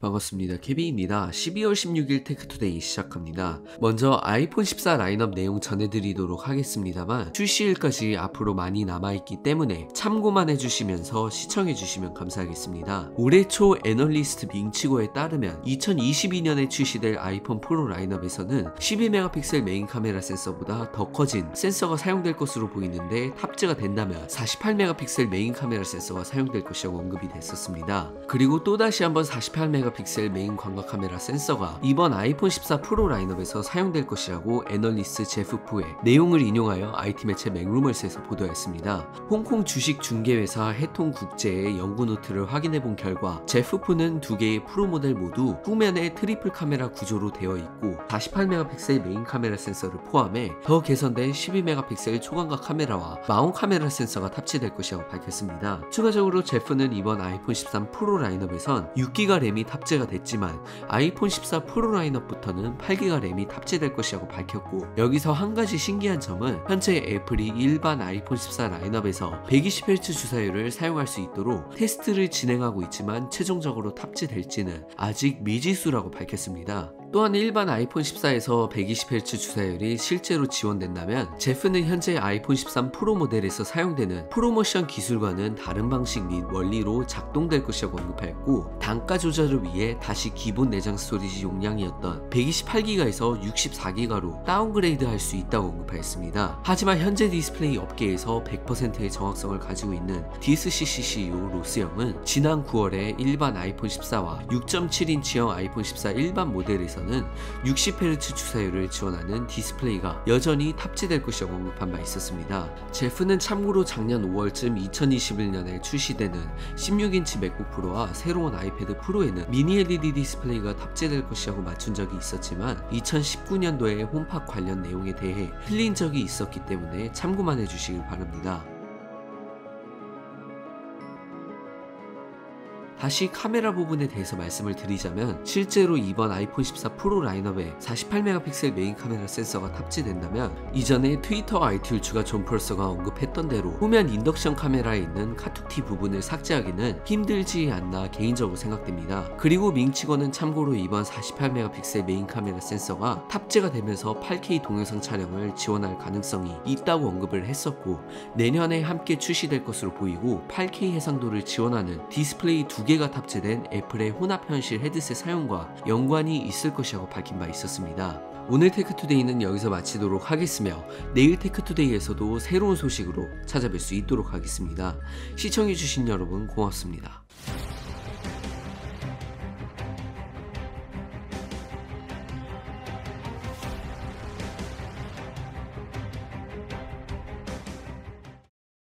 반갑습니다. 케빈입니다. 12월 16일 테크투데이 시작합니다. 먼저 아이폰 14 라인업 내용 전해드리도록 하겠습니다만 출시일까지 앞으로 많이 남아있기 때문에 참고만 해주시면서 시청해주시면 감사하겠습니다. 올해 초 애널리스트 밍치고에 따르면 2022년에 출시될 아이폰 프로 라인업에서는 12메가픽셀 메인 카메라 센서보다 더 커진 센서가 사용될 것으로 보이는데, 탑재가 된다면 48메가픽셀 메인 카메라 센서가 사용될 것이라고 언급이 됐었습니다. 그리고 또다시 한번 48메가픽셀 메인 광각 카메라 센서가 이번 아이폰 14 프로 라인업에서 사용될 것이라고 애널리스트 제프 푸의 내용을 인용하여 IT 매체 맥루머스에서 보도했습니다. 홍콩 주식 중개회사 해통국제의 연구 노트를 확인해본 결과 제프 푸는 두 개의 프로 모델 모두 후면에 트리플 카메라 구조로 되어 있고 48메가픽셀 메인 카메라 센서를 포함해 더 개선된 12메가픽셀 초광각 카메라와 마운 카메라 센서가 탑재될 것이라고 밝혔습니다. 추가적으로 제프는 이번 아이폰 13 프로 라인업에선 6기가 램이 탑재가 됐지만 아이폰 14 프로 라인업부터는 8기가 램이 탑재될 것이라고 밝혔고, 여기서 한 가지 신기한 점은 현재 애플이 일반 아이폰 14 라인업에서 120Hz 주사율을 사용할 수 있도록 테스트를 진행하고 있지만 최종적으로 탑재될지는 아직 미지수라고 밝혔습니다. 또한 일반 아이폰 14에서 120Hz 주사율이 실제로 지원된다면 제프는 현재 아이폰 13 프로 모델에서 사용되는 프로모션 기술과는 다른 방식 및 원리로 작동될 것이라고 언급했고, 단가 조절을 위해 다시 기본 내장 스토리지 용량이었던 128기가에서 64기가로 다운그레이드 할 수 있다고 언급하였습니다. 하지만 현재 디스플레이 업계에서 100%의 정확성을 가지고 있는 DSCCCU 로스형은 지난 9월에 일반 아이폰 14와 6.7인치형 아이폰 14 일반 모델에서 60Hz 주사율을 지원하는 디스플레이가 여전히 탑재될 것이라고 언급한 바 있었습니다. 제프는 참고로 작년 5월쯤 2021년에 출시되는 16인치 맥북 프로와 새로운 아이패드 프로에는 미니 LED 디스플레이가 탑재될 것이라고 맞춘 적이 있었지만 2019년도에 홈팟 관련 내용에 대해 틀린 적이 있었기 때문에 참고만 해주시길 바랍니다. 다시 카메라 부분에 대해서 말씀을 드리자면, 실제로 이번 아이폰 14 프로 라인업에 48메가픽셀 메인 카메라 센서가 탑재된다면 이전에 트위터 RT울츠가 존 펄서가 언급했던 대로 후면 인덕션 카메라에 있는 카툭티 부분을 삭제하기는 힘들지 않나 개인적으로 생각됩니다. 그리고 밍치고는 참고로 이번 48메가픽셀 메인 카메라 센서가 탑재가 되면서 8K 동영상 촬영을 지원할 가능성이 있다고 언급을 했었고, 내년에 함께 출시될 것으로 보이고 8K 해상도를 지원하는 디스플레이 2개가 탑재된 애플의 혼합 현실 헤드셋 사용과 연관이 있을 것이라고 밝힌 바 있었습니다. 오늘 테크투데이는 여기서 마치도록 하겠으며 내일 테크투데이에서도 새로운 소식으로 찾아뵐 수 있도록 하겠습니다. 시청해주신 여러분 고맙습니다.